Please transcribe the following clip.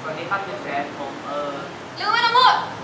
วัสดีครับเป็นแฟนผมลืมไม่ต้องพูด